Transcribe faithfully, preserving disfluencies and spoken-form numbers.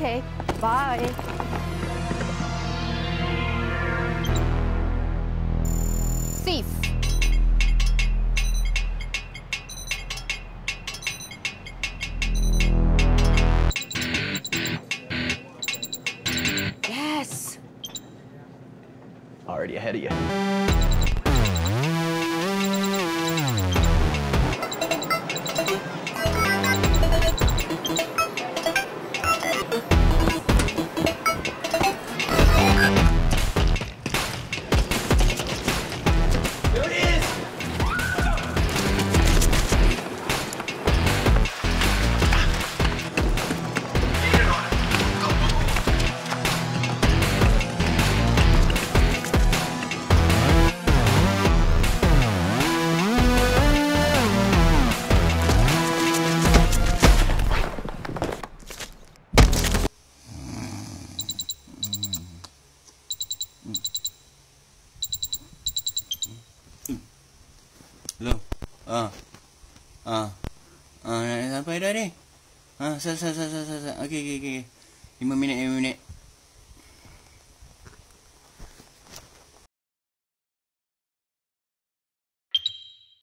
Okay, bye. Cease. Yes. Already ahead of you. Hello. Ah. Ah. Ah, nak sampai dah ni. Ah, sat sat sat sat sat. Okey okey okey. lima minit lima minit.